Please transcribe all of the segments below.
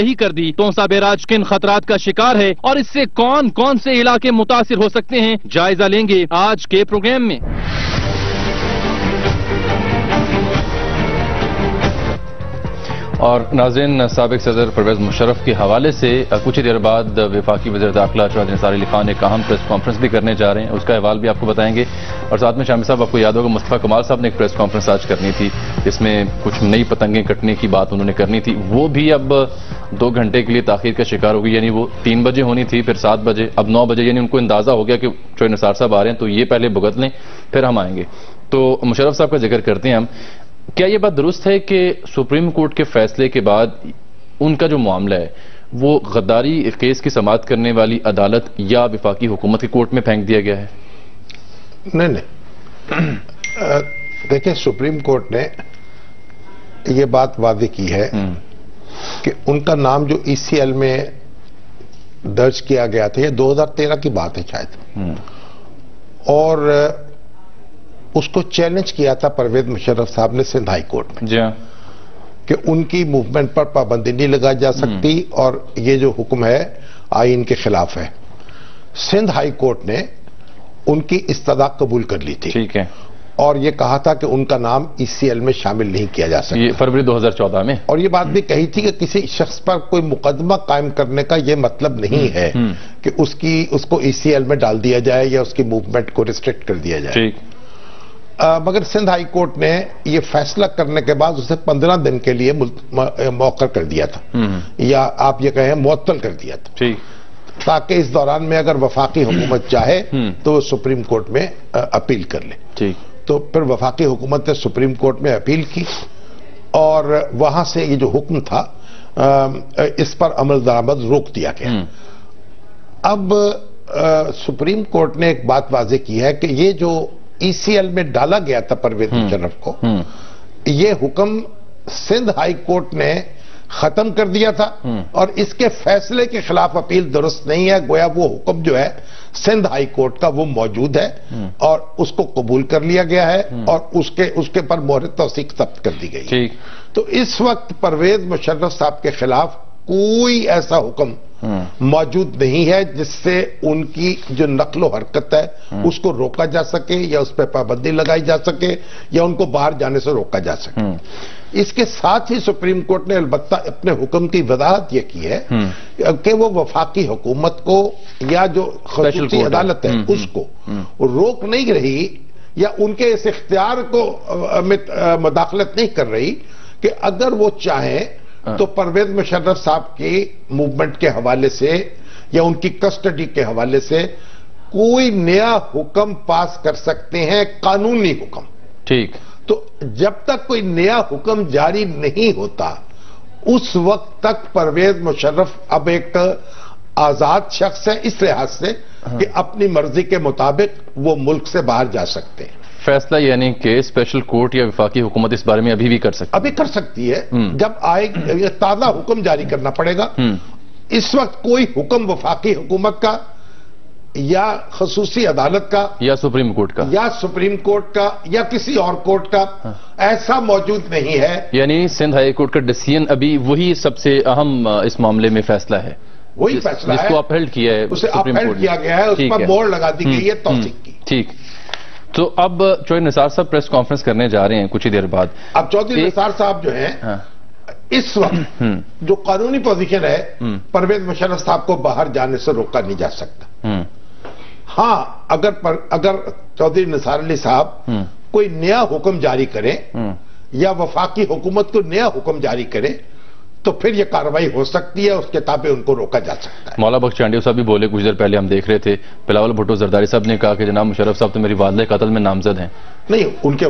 तबाही कर दी। तोसा बैराज किन खतरात का शिकार है और इससे कौन कौन से इलाके मुतासिर हो सकते हैं, जायजा लेंगे आज के प्रोग्राम में। और नाज़रीन, साबिक सदर परवेज मुशर्रफ के हवाले से कुछ ही देर बाद वफाकी वज़ीर दाखिला चौधरी नज़ार अली खान एक अहम प्रेस कॉन्फ्रेंस भी करने जा रहे हैं, उसका अहवाल भी आपको बताएंगे। और साथ में शामी साहब, आपको याद होगा मुस्तफा कमाल साहब ने एक प्रेस कॉन्फ्रेंस आज करनी थी, जिसमें कुछ नई पतंगें कटने की बात उन्होंने करनी थी, वो भी अब 2 घंटे के लिए ताखीर का शिकार हो गई। यानी वो 3 बजे होनी थी, फिर 7 बजे, अब 9 बजे। यानी उनको अंदाजा हो गया कि चौधरी नज़ार साहब आ रहे हैं तो ये पहले भुगत लें, फिर हम आएंगे। तो मुशर्रफ साहब का जिक्र करते हैं हम। क्या ये बात दुरुस्त है कि सुप्रीम कोर्ट के फैसले के बाद उनका जो मामला है वो गद्दारी केस की समाअत करने वाली अदालत या वफाकी हुकूमत की कोर्ट में फेंक दिया गया है? नहीं, देखिए, सुप्रीम कोर्ट ने ये बात वादे की है कि उनका नाम जो ECL में दर्ज किया गया था, ये 2013 की बात है शायद, और उसको चैलेंज किया था परवेज मुशर्रफ साहब ने सिंध हाई कोर्ट में, कि उनकी मूवमेंट पर पाबंदी नहीं लगाई जा सकती और ये जो हुक्म है आईन के खिलाफ है। सिंध हाई कोर्ट ने उनकी इस्तदा कबूल कर ली थी, ठीक है, और ये कहा था कि उनका नाम ECL में शामिल नहीं किया जा सकता। ये फरवरी 2014 में। और ये बात भी कही थी कि किसी शख्स पर कोई मुकदमा कायम करने का ये मतलब नहीं है कि उसको ECL में डाल दिया जाए या उसकी मूवमेंट को रिस्ट्रिक्ट कर दिया जाए। ठीक। मगर सिंध हाई कोर्ट ने यह फैसला करने के बाद उसे 15 दिन के लिए मौखर कर दिया था, या आप ये कहें मुअत्तल कर दिया था, ठीक, ताकि इस दौरान में अगर वफाकी हुकूमत चाहे तो सुप्रीम कोर्ट में अपील कर ले। ठीक। तो फिर वफाकी हुकूमत ने सुप्रीम कोर्ट में अपील की और वहां से ये जो हुक्म था इस पर अमल दरामद रोक दिया गया। अब सुप्रीम कोर्ट ने एक बात वाज़ेह की है कि ये जो ECL में डाला गया था परवेज मुशर्रफ को, ये हुक्म सिंध हाई कोर्ट ने खत्म कर दिया था और इसके फैसले के खिलाफ अपील दुरुस्त नहीं है। गोया वो हुक्म जो है सिंध हाई कोर्ट का वो मौजूद है और उसको कबूल कर लिया गया है और उसके पर मोहर तौसीक जब्त कर दी गई। तो इस वक्त परवेज मुशर्रफ साहब के खिलाफ कोई ऐसा हुक्म मौजूद नहीं है जिससे उनकी जो नक्लो हरकत है उसको रोका जा सके या उस पर पाबंदी लगाई जा सके या उनको बाहर जाने से रोका जा सके। इसके साथ ही सुप्रीम कोर्ट ने अलबत्ता अपने हुक्म की वजाहत यह की है कि वो वफाकी हुकूमत को या जो खसूसी अदालत है उसको रोक नहीं रही या उनके इस इख्तियार को मुदाखलत नहीं कर रही कि अगर वो चाहें तो परवेज मुशर्रफ साहब की मूवमेंट के हवाले से या उनकी कस्टडी के हवाले से कोई नया हुक्म पास कर सकते हैं, कानूनी हुक्म। ठीक। तो जब तक कोई नया हुक्म जारी नहीं होता उस वक्त तक परवेज मुशर्रफ अब एक आजाद शख्स है इस लिहाज से कि अपनी मर्जी के मुताबिक वो मुल्क से बाहर जा सकते हैं। फैसला यानी कि स्पेशल कोर्ट या वफाकी हुकूमत इस बारे में अभी भी कर सकती है? अभी कर सकती है, जब आए ताजा हुक्म जारी करना पड़ेगा। इस वक्त कोई हुक्म वफाकी हुकूमत का या खसूसी अदालत का या सुप्रीम कोर्ट का या किसी और कोर्ट का ऐसा मौजूद नहीं है। यानी सिंध हाई कोर्ट का डिसीजन अभी वही सबसे अहम इस मामले में फैसला है, वही फैसला जिसको अपहेल्ड किया है, उसे अपहेल्ड किया गया है, उस पर मोहर लगा दी गई है तौसीक की। ठीक। तो अब चौधरी निसार साहब प्रेस कॉन्फ्रेंस करने जा रहे हैं कुछ ही देर बाद। अब चौधरी निसार साहब जो हैं इस वक्त जो कानूनी पोजीशन है परवेज मुशर्रफ साहब को बाहर जाने से रोका नहीं जा सकता। हाँ, अगर चौधरी निसार अली साहब कोई नया हुक्म जारी करें या वफाकी हुकूमत को नया हुक्म जारी करें तो फिर यह कार्रवाई हो सकती है, उसके ताबे उनको रोका जा सकता है। मौला बख्श चांडियो साहब भी बोले, कुछ देर पहले हम देख रहे थे, बिलावल भुट्टो जरदारी साहब ने कहा कि जनाब मुशर्रफ साहब तो मेरी वालदा के कत्ल में नामजद हैं। नहीं, उनके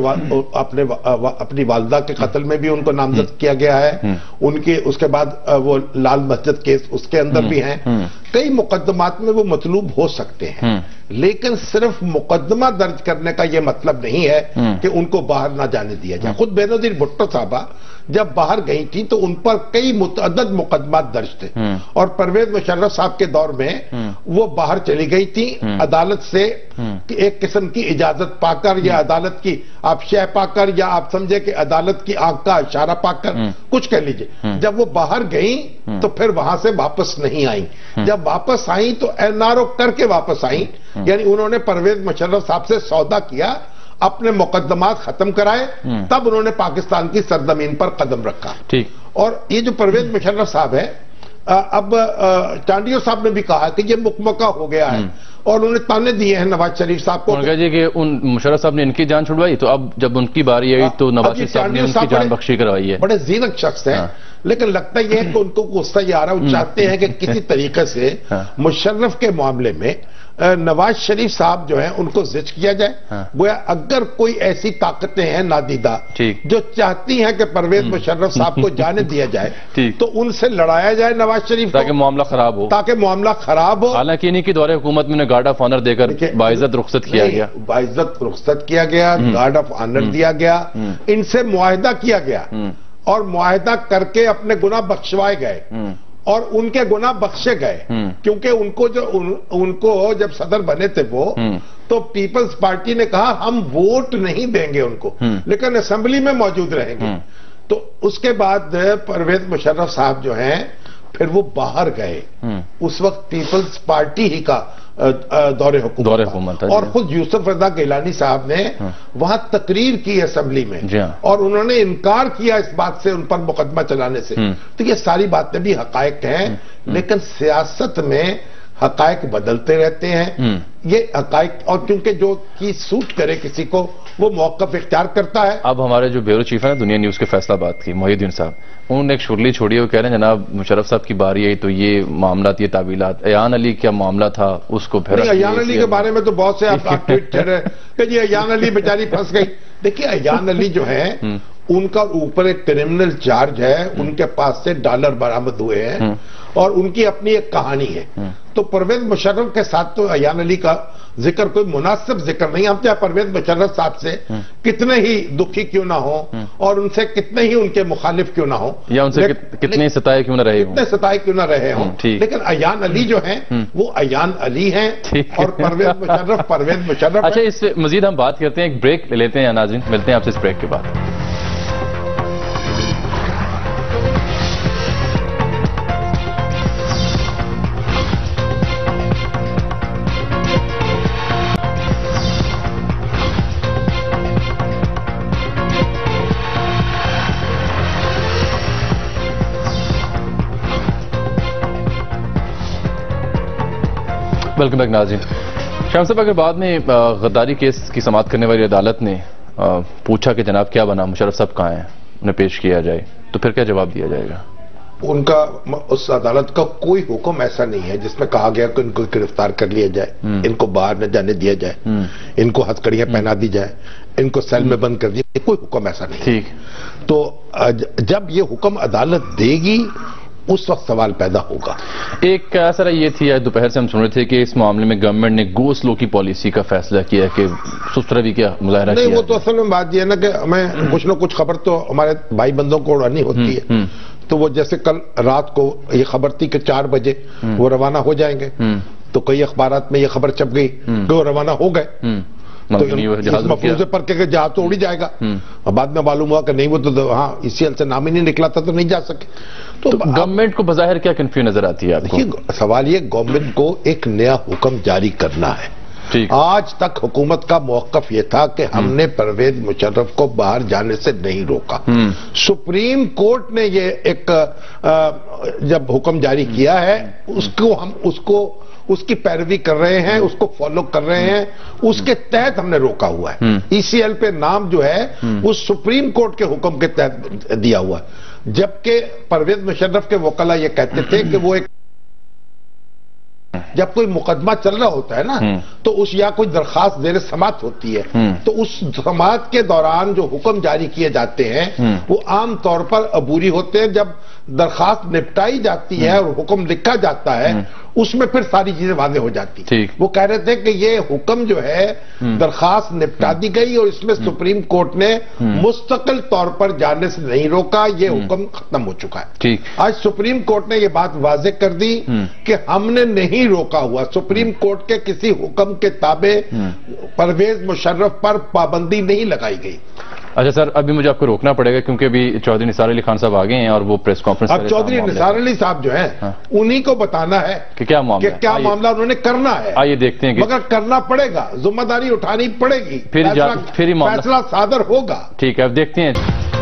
अपनी वालदा के कत्ल में भी उनको नामजद किया गया है। उनके उसके बाद वो लाल मस्जिद केस उसके अंदर भी हैं। कई मुकदमात में वो मतलूब हो सकते हैं, लेकिन सिर्फ मुकदमा दर्ज करने का यह मतलब नहीं है कि उनको बाहर ना जाने दिया जाए। खुद बेनजीर भुट्टो साहबा जब बाहर गई थी तो उन पर कई मुतअद्दिद मुकदमात दर्ज थे और परवेज मुशर्रफ साहब के दौर में वो बाहर चली गई थी, अदालत से کہ ایک قسم کی اجازت پا کر یا عدالت کی آپ شے پا کر یا آپ سمجھے کہ عدالت کی آنکھ کا اشارہ پا کر کچھ کہہ لیجئے، جب وہ باہر گئیں تو پھر وہاں سے واپس نہیں آئیں، جب واپس آئیں تو NRO کر کے واپس آئیں، یعنی انہوں نے پرویز مشرف صاحب سے سودا کیا، اپنے مقدمات ختم کرائے، تب انہوں نے پاکستان کی سرزمین پر قدم رکھا۔ اور یہ جو پرویز مشرف صاحب ہے، اب چانڈیو صاحب نے بھی کہا کہ یہ مکمکہ ہو گیا ہے، اور انہوں نے تانے دیے ہیں نواز شریف صاحب کو جی کہ مشرف صاحب نے ان کی جان چھڑوائی، تو اب جب ان کی باری آئی تو نواز شریف صاحب نے ان کی جان بخشی کروائی ہے۔ بڑے زینت شخص ہیں، لیکن لگتا یہ ہے کہ ان کو غصہ یہ آ رہا ہے، وہ چاہتے ہیں کہ کسی طریقے سے مشرف کے معاملے میں نواز شریف صاحب جو ہیں ان کو زج کیا جائے، گویا اگر کوئی ایسی طاقتیں ہیں نادیدہ جو چاہتی ہیں کہ پرویز مشرف صاحب کو جانے دیا جائے تو ان سے لڑایا جائے نواز شریف کو، تاکہ معاملہ خراب ہو، حالانکہ انہی کی دور حکومت میں گارڈ آف آنر دے کر باعزت رخصت کیا گیا، باعزت رخصت کیا گیا، گارڈ آف آنر دیا گیا، ان سے معاہدہ کیا گیا، اور معاہدہ کر کے اپنے گناہ بخشوائے گئے، اور ان کے گناہ بخشے گئے، کیونکہ ان کو جب صدر بنے تھے وہ تو پیپلز پارٹی نے کہا ہم ووٹ نہیں دیں گے ان کو، لیکن اسمبلی میں موجود رہیں گے۔ تو اس کے بعد پرویز مشرف صاحب جو ہیں پھر وہ باہر گئے، اس وقت پیپلز پارٹی ہی کا دور حکومت، اور خود یوسف رضا گیلانی صاحب نے وہاں تقریر کی اسمبلی میں، اور انہوں نے انکار کیا اس بات سے ان پر مقدمہ چلانے سے۔ تو یہ ساری باتیں بھی حقائق ہیں، لیکن سیاست میں حقائق بدلتے رہتے ہیں، یہ حقائق، اور کیونکہ جو چیز سوٹ کرے کسی کو وہ موقف اختیار کرتا ہے۔ اب ہمارے جو بیورو چیف ہیں دنیا نیوز کے فیصلہ بات کی محی صاحب، انہوں نے ایک شرلی چھوڑی ہے، وہ کہہ رہے ہیں جناب مشرف صاحب کی باری آئی تو یہ معاملات، یہ تعویلات، ایان علی کیا معاملہ تھا اس کو پھر ایان علی کے بارے میں تو بہت سے آپ ٹویٹ کر رہے ہیں کہ جی ایان علی بیچاری پھنس گئی۔ دیکھیے ایان علی جو ہے ان کا اوپر ایک کرمنل چارج ہے، ان کے پاس سے ڈالر برآمد ہوئے ہیں، اور ان کی اپنی ایک کہانی ہے۔ تو پرویز مشرف کے ساتھ تو ایان علی کا ذکر کوئی مناسب ذکر نہیں، ہم چاہے پرویز مشرف صاحب سے کتنے ہی دکھی کیوں نہ ہوں، اور ان سے کتنے ہی ان کے مخالف کیوں نہ ہوں، یا ان سے کتنے ستائے کیوں نہ رہے ہوں، لیکن ایان علی جو ہیں وہ ایان علی ہیں، اور پرویز مشرف۔ اچھا، اس سے مزید ہم بات کرتے ہیں، ایک بریک لیتے ہیں ناظرین، ملتے ہیں آپ سے اس بریک کے بعد۔ ویلکم بیک ناظرین۔ شام صاحب، اگر بعد میں غداری کیس کی سماعت کرنے والی عدالت نے پوچھا کہ جناب کیا بنا، مشرف صاحب کہاں ہیں، انہیں پیش کیا جائے، تو پھر کیا جواب دیا جائے گا؟ ان کا اس عدالت کا کوئی حکم ایسا نہیں ہے جس میں کہا گیا کہ ان کو گرفتار کر لیا جائے، ان کو باہر نہ جانے دیا جائے، ان کو ہتھکڑیاں پہنا دی جائے، ان کو سیل میں بند کر دیا، کوئی حکم ایسا نہیں۔ ٹھیک، تو جب یہ حکم عدالت دے گی اس وقت سوال پیدا ہوگا۔ ایک اثر یہ تھی، آج دوپہر سے ہم سن رہے تھے کہ اس معاملے میں گورنمنٹ نے گو سلو کی پالیسی کا فیصلہ کیا کہ سستروی کا مظاہرہ کیا۔ نہیں، وہ تو اصل میں بات یہ ہے نا کہ ہمیں کچھ نہ کچھ خبر تو ہمارے بھائی بندوں کو اڑانی ہوتی ہے، تو وہ جیسے کل رات کو یہ خبر تھی کہ 4 بجے وہ روانہ ہو جائیں گے، تو کئی اخبارات میں یہ خبر چھپ گئی کہ وہ روانہ ہو گئے، تو مفروضے پر کہ جہاز تو اڑی جائے گا، بعد میں معلوم ہوا کہ نہیں، وہ تو ہاں ECL سے نام ہی نہیں نکلا تھا تو نہیں جا سکے۔ تو گورنمنٹ کو بظاہر کیا کنفیوژن نظر آتی ہے آپ کو؟ سوال یہ گورنمنٹ کو ایک نیا حکم جاری کرنا ہے۔ آج تک حکومت کا موقف یہ تھا کہ ہم نے پرویز مشرف کو باہر جانے سے نہیں روکا، سپریم کورٹ نے یہ ایک جب حکم جاری کیا ہے ہم اس کی پیروی کر رہے ہیں، اس کو فالو کر رہے ہیں، اس کے تحت ہم نے روکا ہوا ہے۔ ECL پہ نام جو ہے وہ سپریم کورٹ کے حکم کے تحت دیا ہوا ہے، جبکہ پرویز مشرف کے وکلا یہ کہتے تھے کہ وہ ایک جب کوئی مقدمہ چل رہا ہوتا ہے نا تو اس یا کوئی درخواست زیر سماعت ہوتی ہے، تو اس سماعت کے دوران جو حکم جاری کیے جاتے ہیں وہ عام طور پر عبوری ہوتے ہیں۔ جب درخواست نپٹائی جاتی ہے اور حکم لکھا جاتا ہے اس میں پھر ساری چیزیں واضح ہو جاتی. وہ کہہ رہے تھے کہ یہ حکم جو ہے درخواست نپٹا دی گئی اور اس میں سپریم کورٹ نے مستقل طور پر جانے سے نہیں روکا, یہ حکم ختم ہو چکا ہے. آج سپریم کورٹ نے یہ بات واضح کر دی کہ ہم نے نہیں روکا ہوا, سپریم کورٹ کے کسی حکم کے تابع پرویز مشرف پر پابندی نہیں لگائی گئی. اچھا سر, ابھی مجھے آپ کو روکنا پڑے گا کیونکہ ابھی چودھری نثار علی خان صاحب آگے ہیں اور وہ پریس کانفرنس. اب چودھری نثار علی صاحب جو ہیں انہی کو بتانا ہے کہ کیا معاملہ انہوں نے کرنا ہے. آئیے دیکھتے ہیں, مگر کرنا پڑے گا, ذمہ داری اٹھانی پڑے گی, پھر فیصلہ صادر ہوگا. ٹھیک ہے, اب دیکھتے ہیں.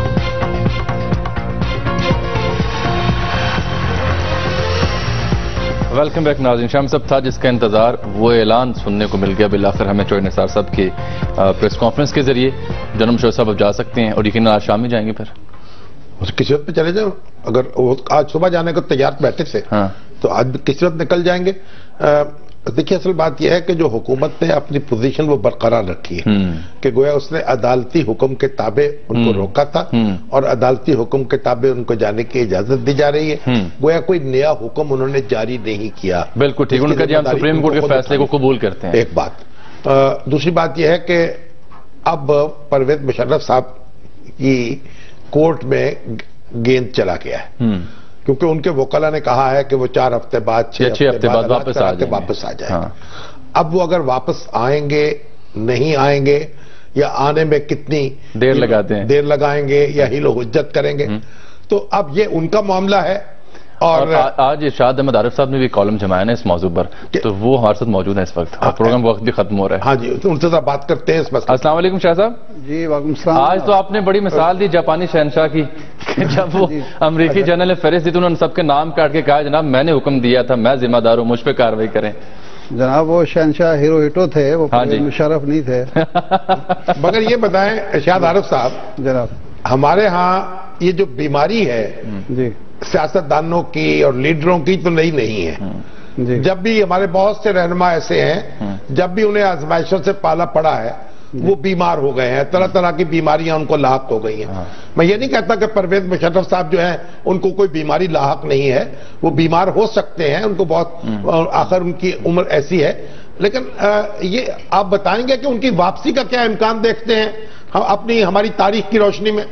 ویلکم بیک ناظرین. شام صاحب تھا جس کا انتظار, وہ اعلان سننے کو مل گیا بالآخر ہمیں چودھری نثار صاحب کی پریس کانفرنس کے ذریعے. جناب مشرف صاحب اب جا سکتے ہیں اور یقیناً آج شام میں جائیں گے. پھر کسی وقت پہ چلے جاؤ, اگر آج صبح جانے کو تیار بیٹھے تھے تو آج کسی وقت نکل جائیں گے. دیکھیے اصل بات یہ ہے کہ جو حکومت نے اپنی پوزیشن وہ برقرار رکھی ہے کہ گویا اس نے عدالتی حکم کے تابع ان کو روکا تھا اور عدالتی حکم کے تابع ان کو جانے کی اجازت دی جا رہی ہے. گویا کوئی نیا حکم انہوں نے جاری نہیں کیا. بالکل ٹھیک, ان کا جی ہم سپریم کورٹ کے فیصلے کو قبول کرتے ہیں. ایک بات. دوسری بات یہ ہے کہ اب پرویز مشرف صاحب کی کورٹ میں گیند چلا گیا ہے کیونکہ ان کے وکلا نے کہا ہے کہ وہ 4 ہفتے بعد 6 ہفتے بعد واپس آ جائیں. اب وہ اگر واپس آئیں گے, نہیں آئیں گے, یا آنے میں کتنی دیر لگائیں گے یا حیل و حجت کریں گے, تو اب یہ ان کا معاملہ ہے. اور آج ارشاد احمد عارف صاحب نے بھی کالم جمایا نا اس موضوع پر, تو وہ ہمارے ساتھ موجود ہیں اس وقت. پروگرام وقت بھی ختم ہو رہا ہے. ہاں جی, ان سے بات کرتے ہیں اس مسئلے. السلام علیکم شاہ صاحب. جی وعلیکم السلام. آج تو آپ نے بڑی مثال دی جاپانی شہنشاہ کی, جب وہ امریکی جنرل نے فہرست دی تو انہوں نے سب کے نام کاٹ کے کہا جناب میں نے حکم دیا تھا, میں ذمہ دار ہوں, مجھ پہ کارروائی کریں. جناب وہ شہنشاہ ہیروہیٹو تھے, وہ مشرف نہیں تھے. مگر یہ بتائیں ارشاد عارف صاحب, جناب ہمارے ہاں یہ جو بیماری ہے جی سیاست دانوں کی اور لیڈروں کی تو نہیں ہے. جب بھی ہمارے بہت سے رہنما ایسے ہیں جب بھی انہیں آزمائشوں سے پالا پڑا ہے وہ بیمار ہو گئے ہیں, طرح طرح کی بیماریاں ان کو لاحق ہو گئی ہیں. میں یہ نہیں کہتا کہ پرویز مشرف صاحب جو ہیں ان کو کوئی بیماری لاحق نہیں ہے, وہ بیمار ہو سکتے ہیں, ان کو بہت, آخر ان کی عمر ایسی ہے. لیکن یہ آپ بتائیں گے کہ ان کی واپسی کا کیا امکان دیکھتے ہیں اپنی ہماری تاریخ کی روشنی میں؟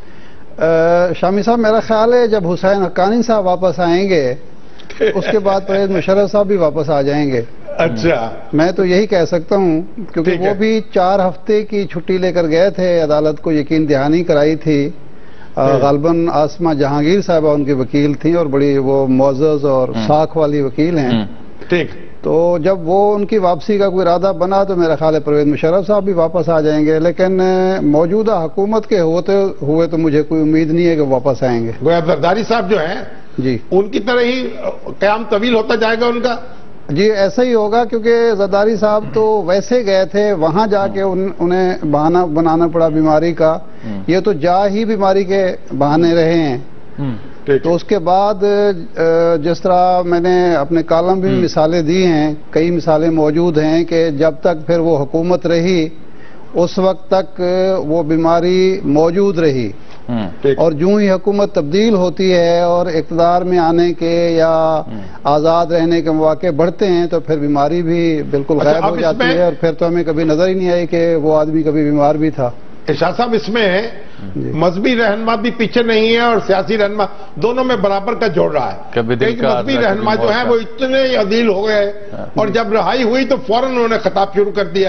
شامی صاحب میرا خیال ہے جب حسین حقانی صاحب واپس آئیں گے اس کے بعد پرویز مشرف صاحب بھی واپس آ جائیں گے. اچھا, میں تو یہی کہہ سکتا ہوں کیونکہ وہ بھی 4 ہفتے کی چھٹی لے کر گئے تھے, عدالت کو یقین دہانی کرائی تھی. غالباً آسمہ جہانگیر صاحبہ ان کی وکیل تھیں اور بڑی وہ معزز اور ساکھ والی وکیل ہیں. ٹھیک, تو جب وہ ان کی واپسی کا کوئی ارادہ بنا تو میرا خیال ہے پرویز مشرف صاحب بھی واپس آ جائیں گے. لیکن موجودہ حکومت کے ہوتے ہوئے تو مجھے کوئی امید نہیں ہے کہ واپس آئیں گے. زرداری صاحب جو ہیں جی ان کی طرح ہی قیام طویل ہوتا جائے گا ان کا. جی ایسا ہی ہوگا کیونکہ زرداری صاحب تو ویسے گئے تھے, وہاں جا کے انہیں بہانہ بنانا پڑا بیماری کا. یہ تو جا ہی بیماری کے بہانے رہے ہیں. تو اس کے بعد جس طرح میں نے اپنے کالم بھی مثالیں دی ہیں, کئی مثالیں موجود ہیں کہ جب تک پھر وہ حکومت رہی اس وقت تک وہ بیماری موجود رہی, اور جو ہی حکومت تبدیل ہوتی ہے اور اقتدار میں آنے کے یا آزاد رہنے کے مواقع بڑھتے ہیں تو پھر بیماری بھی بالکل غائب ہو جاتی ہے, اور پھر تو ہمیں کبھی نظر ہی نہیں آئی کہ وہ آدمی کبھی بیمار بھی تھا. ارشاد صاحب اس میں مذہبی رہنما بھی پیچھے نہیں ہے اور سیاسی رہنما دونوں میں برابر کا جوڑ رہا ہے. مذہبی رہنما جو ہیں وہ اتنے عدیل ہو گئے اور جب رہائی ہوئی تو فوراً انہوں نے خطاب شروع کر دیا.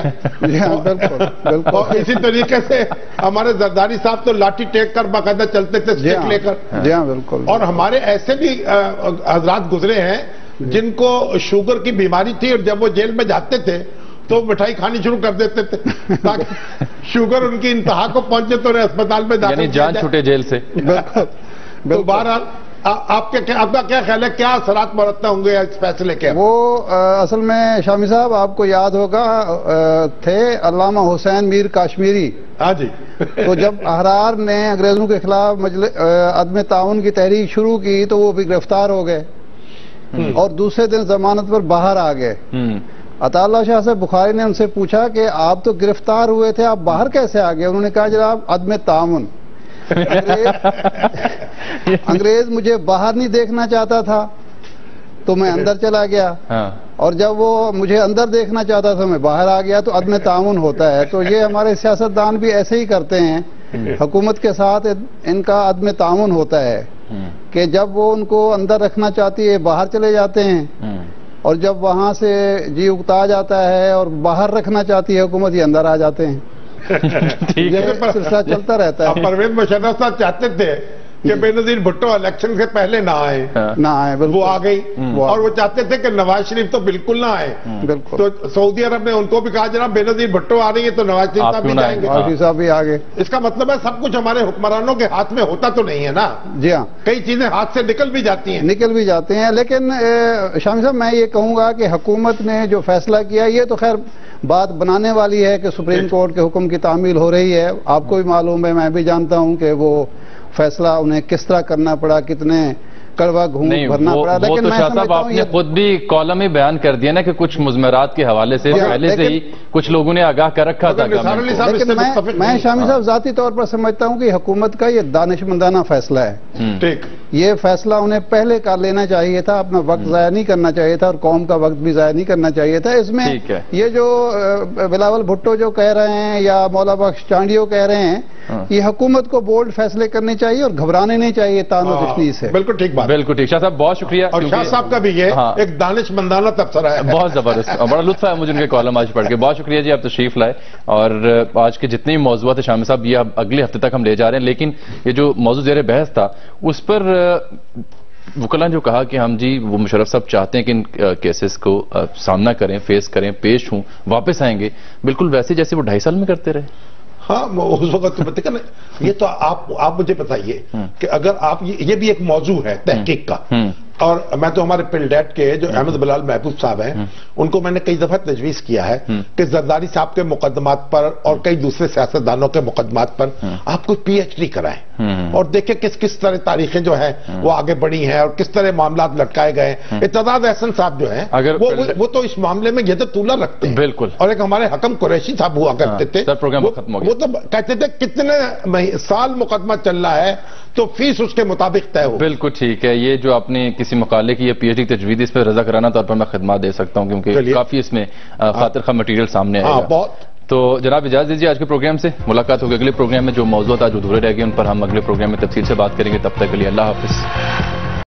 اور اسی طریقے سے ہمارے زرداری صاحب تو لاٹھی ٹیک کر باقاعدہ چلتے تھے اسٹک لے کر. بالکل. اور ہمارے ایسے بھی حضرات گزرے ہیں جن کو شوگر کی بیماری تھی اور جب وہ جیل میں جاتے تھے تو مٹھائی کھانی شروع کر دیتے تھے تاکہ شوگر ان کی انتہا کو پہنچے تو انہیں اسپتال میں داخل یعنی جان چھوٹے جیل سے. تو بہرحال آپ کا کیا خیال ہے, کیا اثرات مرتب ہوں گے اس فیصلے کے؟ وہ اصل میں شامی صاحب آپ کو یاد ہوگا تھے علامہ حسین میر کاشمیری. ہاں جی. تو جب احرار نے انگریزوں کے خلاف عدم تعاون کی تحریک شروع کی تو وہ بھی گرفتار ہو گئے اور دوسرے دن ضمانت پر باہر آ گئے. عطا اللہ شاہ سے بخاری نے ان سے پوچھا کہ آپ تو گرفتار ہوئے تھے, آپ باہر کیسے آ گئے؟ انہوں نے کہا جناب عدم تعاون, انگریز مجھے باہر نہیں دیکھنا چاہتا تھا تو میں اندر چلا گیا، اور جب وہ مجھے اندر دیکھنا چاہتا تھا میں باہر آ گیا، تو عدم تعاون ہوتا ہے۔ تو یہ ہمارے سیاستدان بھی ایسے ہی کرتے ہیں، حکومت کے ساتھ ان کا عدم تعاون ہوتا ہے کہ جب وہ ان کو اندر رکھنا چاہتی ہے باہر چلے جاتے ہیں، اور جب وہاں سے جی اکتا جاتا ہے اور باہر رکھنا چاہتی ہے حکومت، یہ اندر آ جاتے ہیں۔ یہ سلسلہ چلتا رہتا ہے۔ پرویز مشرف صاحب چاہتے تھے کہ بے نظیر بھٹو الیکشن سے پہلے نہ آئے، وہ آ گئی، اور وہ چاہتے تھے کہ نواز شریف تو بالکل نہ آئے، تو سعودی عرب نے ان کو بھی کہا جناب بے نظیر بھٹو آ رہی ہے تو نواز شریف صاحب بھی جائیں گے، صاحب بھی آگے۔ اس کا مطلب ہے سب کچھ ہمارے حکمرانوں کے ہاتھ میں ہوتا تو نہیں ہے نا۔ جی ہاں، کئی چیزیں ہاتھ سے نکل بھی جاتی ہیں، لیکن شامی صاحب میں یہ کہوں گا کہ حکومت نے جو فیصلہ کیا، یہ تو خیر بات بنانے والی ہے کہ سپریم کورٹ کے حکم کی تعمیل ہو رہی ہے، آپ کو بھی معلوم ہے، میں بھی جانتا ہوں کہ وہ فیصلہ انہیں کس طرح کرنا پڑا، کتنے کڑوا گھونٹ بھرنا پڑا، لیکن میں شاہ صاحب آپ نے خود بھی کالم ہی بیان کر دیا نا کہ کچھ مضمرات کے حوالے سے پہلے سے ہی کچھ لوگوں نے آگاہ کر رکھا تھا، لیکن میں شامی صاحب ذاتی طور پر سمجھتا ہوں کہ حکومت کا یہ دانشمندانہ فیصلہ ہے، یہ فیصلہ انہیں پہلے کر لینا چاہیے تھا، اپنا وقت ضائع نہیں کرنا چاہیے تھا، اور قوم کا وقت بھی ضائع نہیں کرنا چاہیے تھا۔ اس میں یہ جو بلاول بھٹو جو کہہ رہے ہیں یا مولا بخش چانڈیو کہہ رہے ہیں، یہ حکومت کو بولڈ فیصلے کرنے چاہیے اور گھبرانے نہیں چاہیے تان و تشنیس سے۔ بالکل ٹھیک بات، بالکل ٹھیک۔ شاہ صاحب بہت شکریہ، اور شاہ صاحب کا بھی یہ ایک دانشمندانہ تبصرہ ہے، بہت زبردست، بڑا لطف ہے مجھے ان کے کالم آج پڑھ کے۔ بہت شکریہ جی، آپ تشریف لائے، اور آج کے جتنے موضوعات شامی صاحب یہ اگلے ہفتے تک ہم لے جا رہے ہیں، لیکن یہ جو موضوع زیر بحث تھا اس پر وکلاء جو کہا کہ ہم جی وہ مشرف صاحب چاہتے ہیں کہ ان کیسز کو سامنا کریں، فیس کریں، پیش ہوں، واپس آئیں گے، بالکل ویسے جیسے وہ 2.5 سال میں کرتے رہے۔ ہاں اس وقت تو یہ تو آپ مجھے بتائیے کہ اگر آپ یہ بھی ایک موضوع ہے تحقیق کا، اور میں تو ہمارے پلڈیٹ کے جو احمد بلال محبوب صاحب ہیں ان کو میں نے کئی دفعہ تجویز کیا ہے کہ زرداری صاحب کے مقدمات پر اور کئی دوسرے سیاستدانوں کے مقدمات پر آپ کو پی ایچ ڈی کرائیں اور دیکھیں کس طرح تاریخیں جو ہیں وہ آگے بڑھی ہیں اور کس طرح معاملات لٹکائے گئے ہیں۔ اعتزاز احسن صاحب جو ہیں وہ تو اس معاملے میں یہ تو طولہ رکھتے ہیں، بالکل، اور ایک ہمارے حکم قریشی صاحب ہوا کرتے تھے، وہ تو کہتے تھے کتنے سال مقدمہ چل رہا ہے تو فیس اس کے مطابق طے ہو۔ بالکل ٹھیک ہے، یہ جو آپ نے کسی مقالے کی یہ پی ایچ ڈی تجویز اس پہ رضا کرانہ طور پر میں خدمات دے سکتا ہوں کیونکہ کافی اس میں خاطر خواہ مٹیریل سامنے آئے گا۔ تو جناب اجازت دیجیے، آج کے پروگرام سے ملاقات ہوگی اگلے پروگرام میں۔ جو موضوعات آج ادھورے رہ گئے ان پر ہم اگلے پروگرام میں تفصیل سے بات کریں گے، تب تک کے لیے اللہ حافظ۔